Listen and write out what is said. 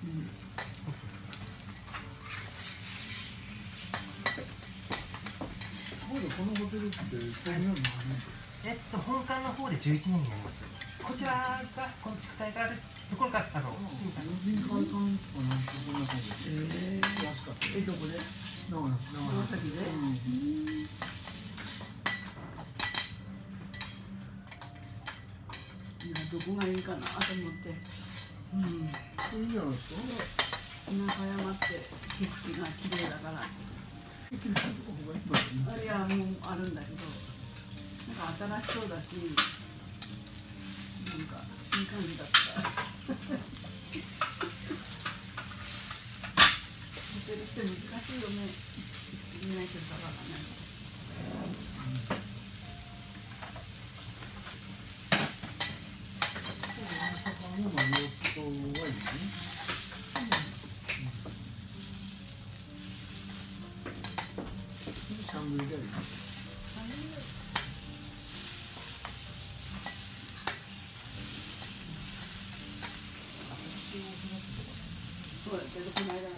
このホテルって創業何年？ 本館の方で11年になります。こちらがこの築体があるところが新館。 人海館とかなんかこんな感じで。安かった。どこで？長崎で。 どこがいいかなと思って。 いいじゃないですか。 中山って景色が綺麗だから。いや、もうあるんだけど、なんか新しそうだし、なんかいい感じだった。ホテルって難しいよね。2メートルからね。そうやけど、この間